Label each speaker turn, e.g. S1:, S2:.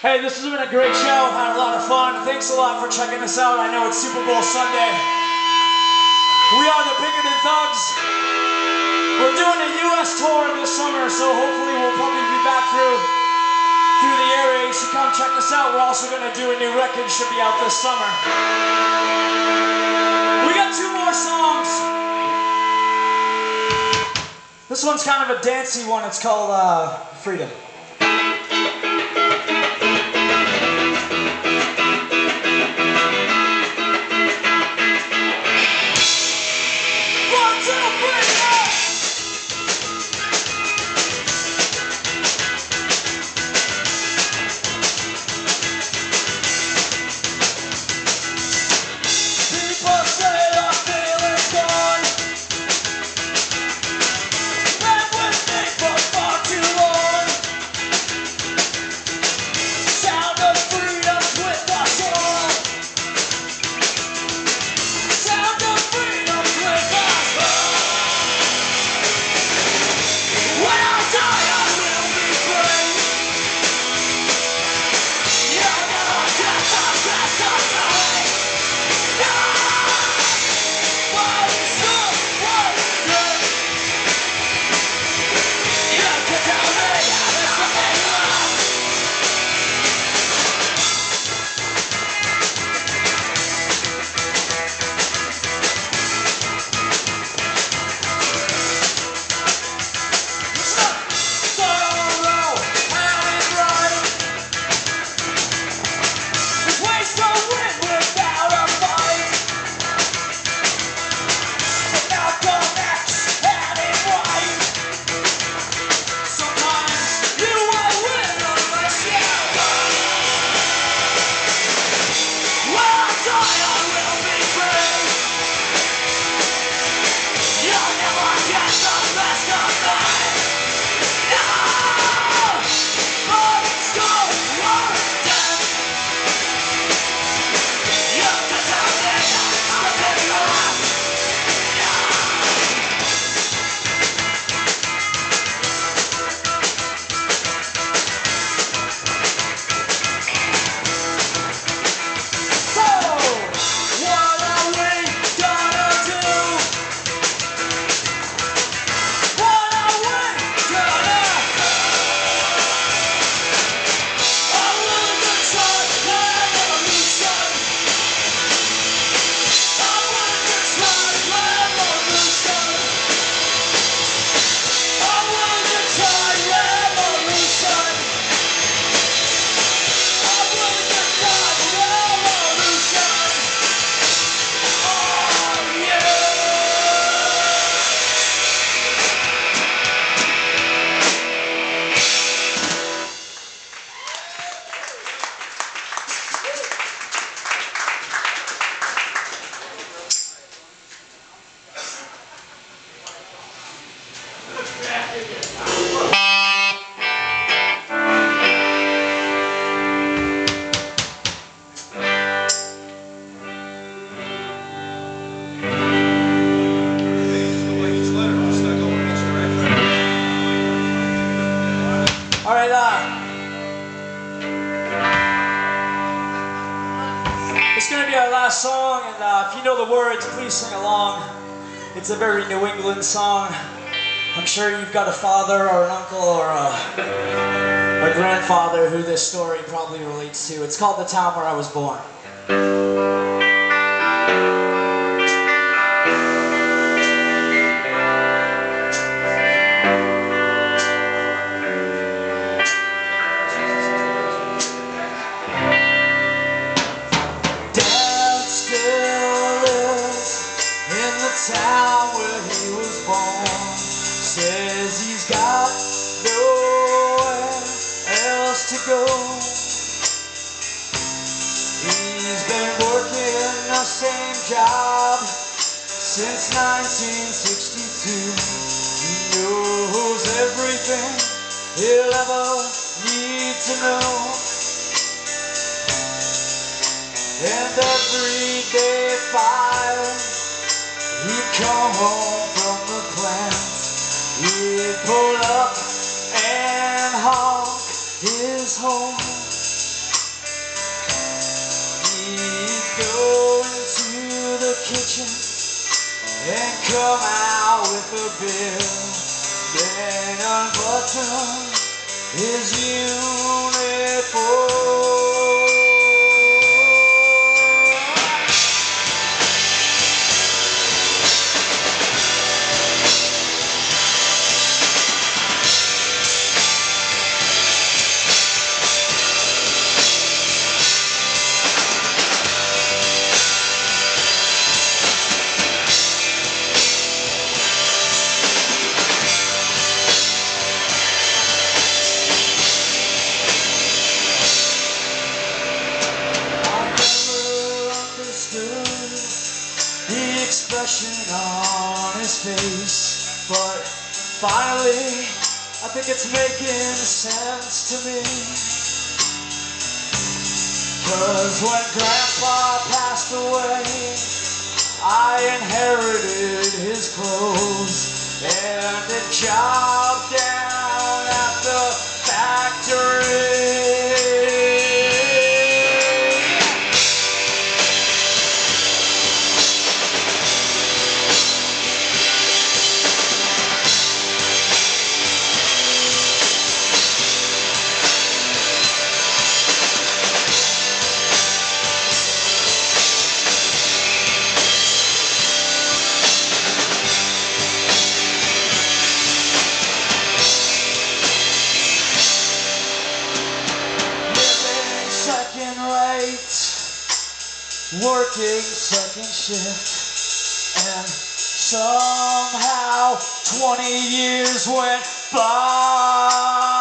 S1: Hey, this has been a great show. Had a lot of fun. Thanks a lot for checking us out. I know it's Super Bowl Sunday. We are the Pinkerton Thugs. We're doing a U.S. tour this summer, so hopefully we'll probably be back through the area. So come check us out. We're also going to do a new record. Should be out this summer. We got 2 more songs. This one's kind of a dancey one. It's called Freedom. It's going to be our last song, and if you know the words, please sing along. It's a very New England song. I'm sure you've got a father or an uncle or a grandfather who this story probably relates to. It's called The Town Where I Was Born.
S2: Town where he was born, says he's got nowhere else to go. He's been working the same job since 1962. He knows everything he'll ever need to know, and every day at 5 he'd come home from the plant. He'd pull up and honk his horn. kitchen and come out with a bill. Then unbutton his uniform. The expression on his face, but finally I think it's making sense to me. 'Cause when Grandpa passed away, I inherited his clothes and a job down at the factory. Working second shift, and somehow 20 years went by.